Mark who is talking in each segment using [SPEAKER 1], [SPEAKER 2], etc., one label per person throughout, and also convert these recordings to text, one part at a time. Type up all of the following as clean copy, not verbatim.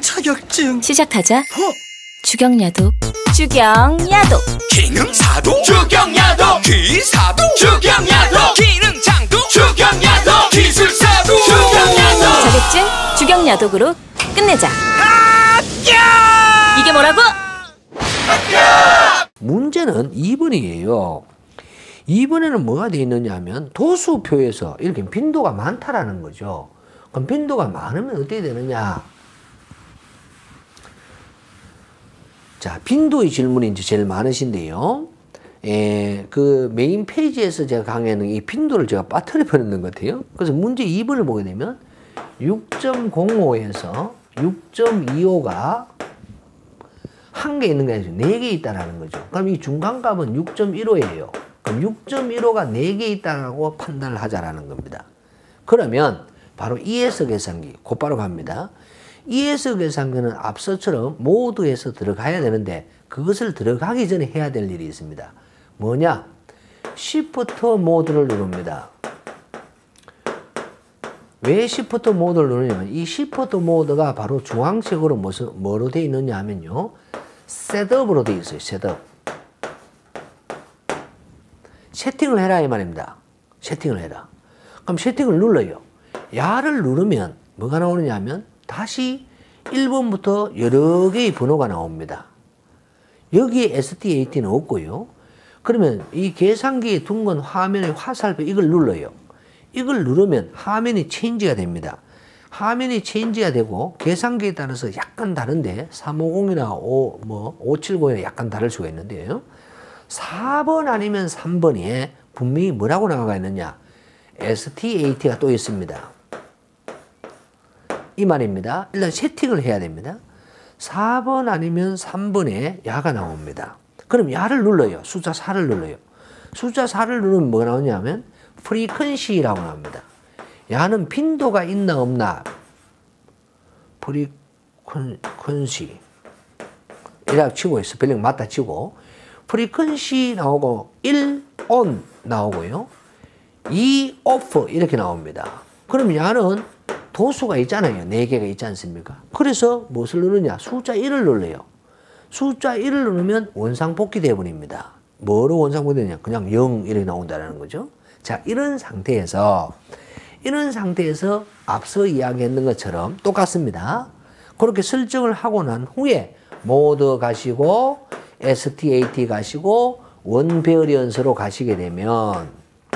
[SPEAKER 1] 자격증.
[SPEAKER 2] 시작하자. 주경야독. 주경야독.
[SPEAKER 1] 기능사도 주경야독. 기사도 주경야독. 기능장도 주경야독. 기술사도 주경야독.
[SPEAKER 2] 자격증 주경야독으로 끝내자. 이게 뭐라고?
[SPEAKER 3] 문제는 2번이에요. 2번에는 뭐가 돼 있느냐 하면 도수표에서 이렇게 빈도가 많다라는 거죠. 그럼 빈도가 많으면 어떻게 되느냐? 자, 빈도의 질문이 이제 제일 많으신데요. 그 메인 페이지에서 제가 강의하는 이 빈도를 제가 빠뜨려 버리는 것 같아요. 그래서 문제 2번을 보게 되면 6.05에서 6.25가 한 개 있는 게 아니죠. 4개 있다라는 거죠. 그럼 이 중간값은 6.15예요. 그럼 6.15가 4개 있다라고 판단을 하자라는 겁니다. 그러면 바로 ES 계산기 곧바로 갑니다. ES 계산기는 앞서처럼 모드에서 들어가야 되는데 그것을 들어가기 전에 해야 될 일이 있습니다. 뭐냐? Shift 모드를 누릅니다. 왜 Shift 모드를 누르냐면 이 Shift 모드가 바로 주황색으로 뭐로 되어 있느냐 하면요. 셋업으로 되어 있어요. 셋업. 세팅을 해라 이 말입니다. 세팅을 해라. 그럼 세팅을 눌러요. 야를 누르면 뭐가 나오느냐 하면 다시 1번부터 여러 개의 번호가 나옵니다. 여기에 ST-AT는 없고요. 그러면 이 계산기에 둔 건 화면의 화살표 이걸 눌러요. 이걸 누르면 화면이 체인지가 됩니다. 화면이 체인지가 되고 계산기에 따라서 약간 다른데 350이나 570이나 약간 다를 수가 있는데요. 4번 아니면 3번에 분명히 뭐라고 나와 있느냐? ST-AT가 또 있습니다. 이 말입니다. 일단 세팅을 해야 됩니다. 4번 아니면 3번에 야가 나옵니다. 그럼 야를 눌러요. 숫자 4를 눌러요. 숫자 4를 누르면 뭐가 나오냐면 프리퀀시라고 나옵니다. 야는 빈도가 있나 없나? 프리퀀시 이라고 치고 스펠링 맞다 치고 프리퀀시 나오고 1 ON 나오고요. 2 OFF 이렇게 나옵니다. 그럼 야는 도수가 있잖아요. 4개가 있지 않습니까? 그래서 무엇을 누르냐? 숫자 1을 눌러요. 숫자 1을 누르면 원상복귀 되어버립니다. 뭐로 원상복귀 되냐? 그냥 0 이렇게 나온다는 거죠. 자, 이런 상태에서 앞서 이야기했는 것처럼 똑같습니다. 그렇게 설정을 하고 난 후에 모드 가시고 ST-AT 가시고 원배열연서로 가시게 되면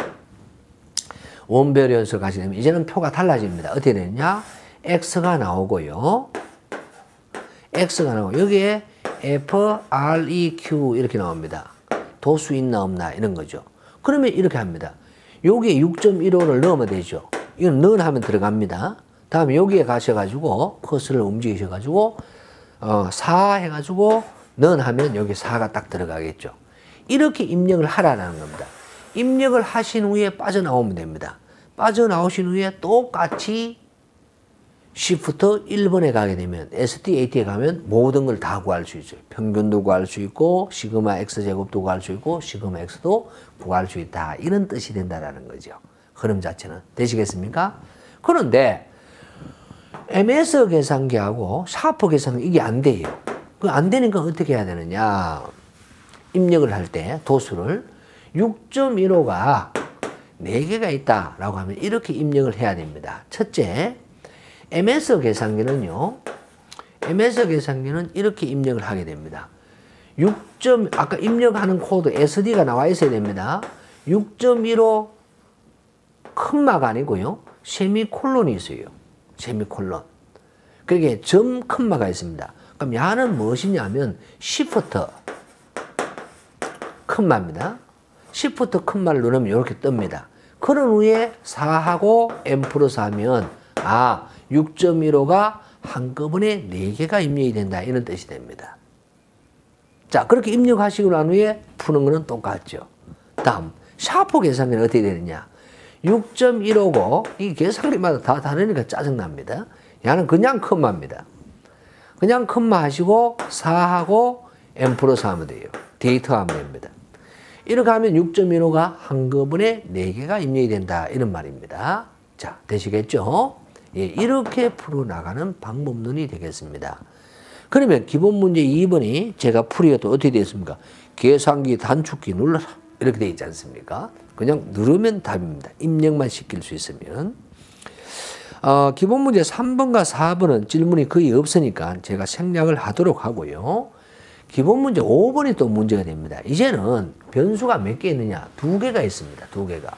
[SPEAKER 3] 이제는 표가 달라집니다. 어떻게 되느냐? X가 나오고요. 여기에 FREQ 이렇게 나옵니다. 도수 있나 없나 이런 거죠. 그러면 이렇게 합니다. 여기에 6.15를 넣으면 되죠. 이건 넣은 하면 들어갑니다. 다음에 여기에 가셔가지고 커서를 움직이셔가지고 4 해가지고 넣은 하면 여기 4가 딱 들어가겠죠. 이렇게 입력을 하라는 겁니다. 입력을 하신 후에 빠져나오면 됩니다. 빠져나오신 후에 똑같이 Shift 1번에 가게 되면 ST-AT에 가면 모든 걸 다 구할 수 있어요. 평균도 구할 수 있고 시그마 X제곱도 구할 수 있고 시그마 X도 구할 수 있다. 이런 뜻이 된다는 거죠. 흐름 자체는. 되시겠습니까? 그런데 MS 계산기하고 샤프 계산기 이게 안 돼요. 안 되니까 어떻게 해야 되느냐. 입력을 할 때 도수를 6.15가 4개가 있다라고 하면 이렇게 입력을 해야 됩니다. 첫째, MS 계산기는 이렇게 입력을 하게 됩니다. 아까 입력하는 코드 SD가 나와 있어야 됩니다. 6.15 컴마가 아니고요. 세미콜론이 있어요. 세미콜론. 그러게 점 컴마가 있습니다. 그럼 야는 무엇이냐면 Shift 컴마입니다. Shift 컴마를 누르면 이렇게 뜹니다. 그런 후에 4하고 M+4 하면 6.15가 한꺼번에 4개가 입력이 된다. 이런 뜻이 됩니다. 자, 그렇게 입력하시고 난 후에 푸는 거는 똑같죠. 다음, 샤프 계산기는 어떻게 되느냐. 6.15고, 이 계산기마다 다 다르니까 짜증납니다. 얘는 그냥 컴마입니다. 그냥 컴마 하시고 4하고 M+4 하면 돼요. 데이터 하면 됩니다. 이렇게 하면 6.15가 한꺼번에 4개가 입력이 된다. 이런 말입니다. 자, 되시겠죠? 예, 이렇게 풀어나가는 방법론이 되겠습니다. 그러면 기본 문제 2번이 제가 풀이가 또 어떻게 되어 있습니까? 계산기 단축키 눌러라. 이렇게 되어 있지 않습니까? 그냥 누르면 답입니다. 입력만 시킬 수 있으면. 기본 문제 3번과 4번은 질문이 거의 없으니까 제가 생략을 하도록 하고요. 기본 문제 5번이 또 문제가 됩니다. 이제는 변수가 몇 개 있느냐? 2개가 있습니다. 2개가.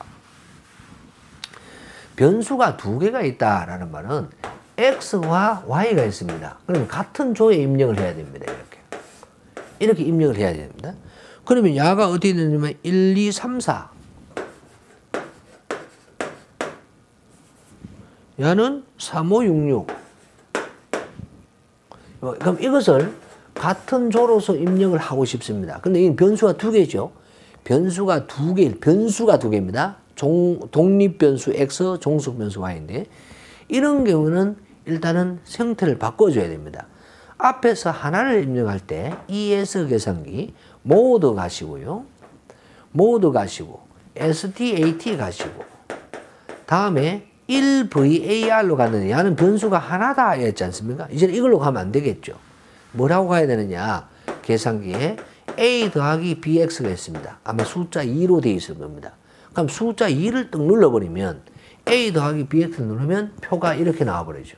[SPEAKER 3] 변수가 2개가 있다라는 말은 X와 Y가 있습니다. 그러면 같은 조에 입력을 해야 됩니다. 이렇게 입력을 해야 됩니다. 그러면 야가 어떻게 되냐면 1, 2, 3, 4. 야는 3, 5, 6, 6. 그럼 이것을 같은 조로서 입력을 하고 싶습니다. 근데 이 변수가 2개죠. 변수가 2개입니다. 독립변수 X, 종속변수 Y인데 이런 경우는 일단은 형태를 바꿔줘야 됩니다. 앞에서 하나를 입력할 때 ES 계산기 모드 가시고요. 모드 가시고 STAT 가시고 다음에 1VAR로 갔는데 야는 변수가 하나다 했지 않습니까? 이제 이걸로 가면 안 되겠죠. 뭐라고 가야 되느냐? 계산기에 A 더하기 BX가 있습니다. 아마 숫자 2로 되어 있을 겁니다. 그럼 숫자 2를 딱 눌러버리면 A 더하기 BX를 누르면 표가 이렇게 나와버리죠.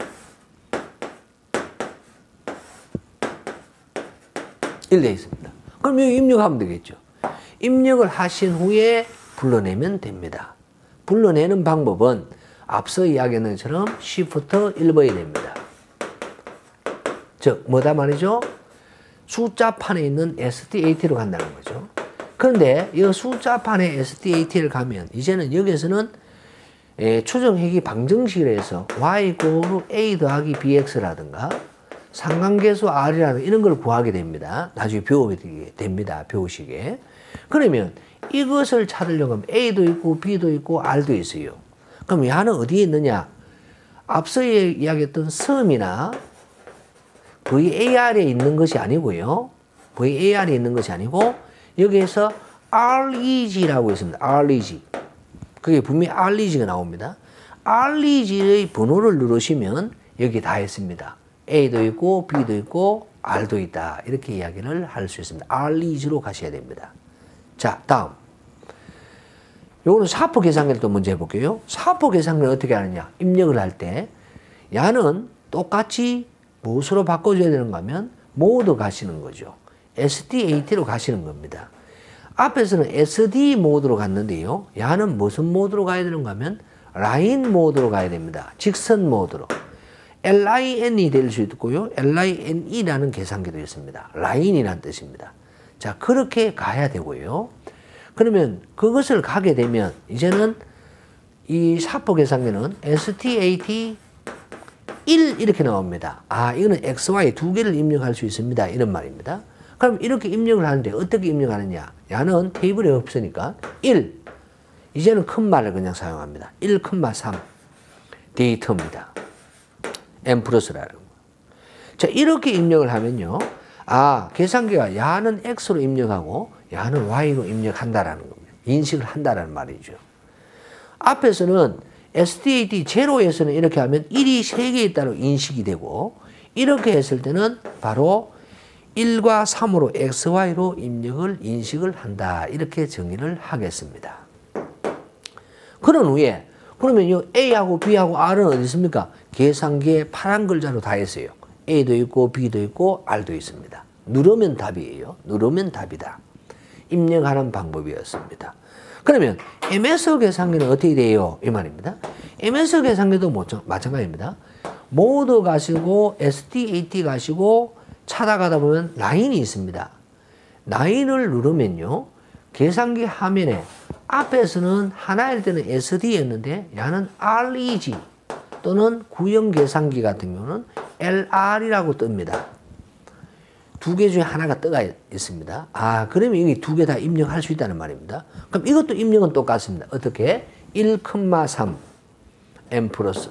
[SPEAKER 3] 1 되어 있습니다. 그럼 여기 입력하면 되겠죠. 입력을 하신 후에 불러내면 됩니다. 불러내는 방법은 앞서 이야기했던 것처럼 Shift 1번이 됩니다. 즉 뭐다 말이죠? 숫자판에 있는 STAT로 간다는 거죠. 그런데 이 숫자판에 STAT를 가면 이제는 여기서는 추정해기 방정식을 해서 y = a 더하기 bx라든가 상관계수 r이라는 이런 걸 구하게 됩니다. 나중에 배우게 됩니다. 배우시게. 그러면 이것을 찾으려고 하면 a도 있고 b도 있고 r도 있어요. 그럼 야는 어디에 있느냐? 앞서 이야기했던 sum이나 VAR에 있는 것이 아니고요. VAR에 있는 것이 아니고 여기에서 REG라고 있습니다. REG. 그게 분명히 REG가 나옵니다. REG의 번호를 누르시면 여기 다 있습니다. A도 있고 B도 있고 R도 있다. 이렇게 이야기를 할 수 있습니다. REG로 가셔야 됩니다. 자, 다음. 요거는 사포 계산기를 또 먼저 해볼게요. 사포 계산기를 어떻게 하느냐? 입력을 할 때 야는 똑같이 무엇으로 바꿔줘야 되는가 하면 모드 가시는 거죠. STAT로 가시는 겁니다. 앞에서는 SD 모드로 갔는데요. 야는 무슨 모드로 가야 되는가 하면 라인 모드로 가야 됩니다. 직선 모드로. LIN이 될 수 있고요. LINE라는 계산기도 있습니다. 라인이라는 뜻입니다. 자, 그렇게 가야 되고요. 그러면 그것을 가게 되면 이제는 이 사포 계산기는 STAT 1 이렇게 나옵니다. 아, 이거는 XY 2개를 입력할 수 있습니다. 이런 말입니다. 그럼 이렇게 입력을 하는데 어떻게 입력하느냐? 야는 테이블에 없으니까 1. 이제는 큰 말을 그냥 사용합니다. 1,3 데이터입니다. M 플러스라는 거. 자, 이렇게 입력을 하면요. 아, 계산기가 야는 X로 입력하고 야는 Y로 입력한다라는 겁니다. 인식을 한다라는 말이죠. 앞에서는 STAT 제로에서는 이렇게 하면 1이 3개 있다로 인식이 되고 이렇게 했을 때는 바로 1과 3으로 XY로 입력을 인식을 한다. 이렇게 정의를 하겠습니다. 그런 후에 그러면 이 A하고 B하고 R은 어디 있습니까? 계산기에 파란 글자로 다 있어요. A도 있고 B도 있고 R도 있습니다. 누르면 답이에요. 누르면 답이다. 입력하는 방법이었습니다. 그러면 MS 계산기는 어떻게 돼요? 이 말입니다. MS 계산기도 마찬가지입니다. 모드 가시고 STAT 가시고 찾아가다 보면 라인이 있습니다. 라인을 누르면요. 계산기 화면에 앞에서는 하나일 때는 SD였는데 야는 REG 또는 구형 계산기 같은 경우는 LR이라고 뜹니다. 2개 중에 하나가 떠가 있습니다. 아, 그러면 여기 2개 다 입력할 수 있다는 말입니다. 그럼 이것도 입력은 똑같습니다. 어떻게? 1,3 M 플러스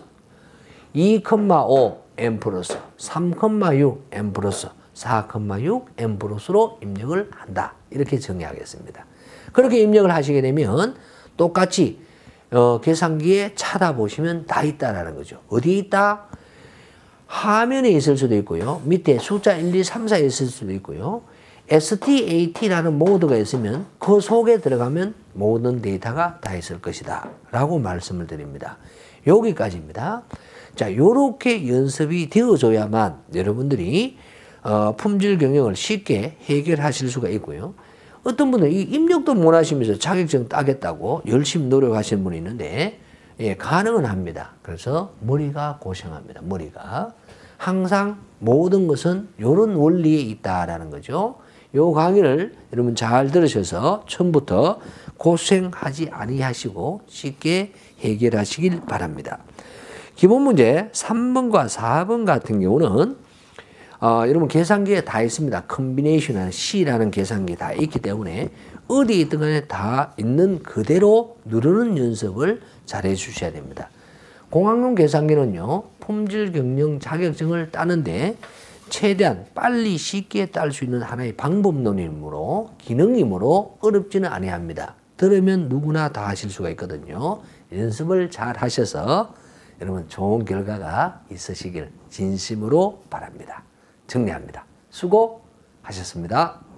[SPEAKER 3] 2,5 M 플러스 3,6 M 플러스 4,6 M 플러스로 입력을 한다. 이렇게 정의하겠습니다. 그렇게 입력을 하시게 되면 똑같이 계산기에 찾아보시면 다 있다라는 거죠. 어디에 있다? 화면에 있을 수도 있고요. 밑에 숫자 1, 2, 3, 4에 있을 수도 있고요. STAT라는 모드가 있으면 그 속에 들어가면 모든 데이터가 다 있을 것이다 라고 말씀을 드립니다. 여기까지입니다. 자, 요렇게 연습이 되어줘야만 여러분들이 품질 경영을 쉽게 해결하실 수가 있고요. 어떤 분은 이 입력도 못 하시면서 자격증 따겠다고 열심히 노력하시는 분이 있는데 예, 가능은 합니다. 그래서 머리가 고생합니다. 머리가. 항상 모든 것은 이런 원리에 있다라는 거죠. 요 강의를 여러분 잘 들으셔서 처음부터 고생하지 아니하시고 쉽게 해결하시길 바랍니다. 기본 문제 3번과 4번 같은 경우는 여러분 계산기에 다 있습니다. 컨비네이션이라는 C라는 계산기 다 있기 때문에 어디에 있든 간에 다 있는 그대로 누르는 연습을 잘 해주셔야 됩니다. 공학용 계산기는요. 품질 경영 자격증을 따는데 최대한 빨리 쉽게 딸 수 있는 하나의 방법론이므로 기능이므로 어렵지는 아니합니다. 들으면 누구나 다 하실 수가 있거든요. 연습을 잘 하셔서 여러분 좋은 결과가 있으시길 진심으로 바랍니다. 정리합니다. 수고하셨습니다.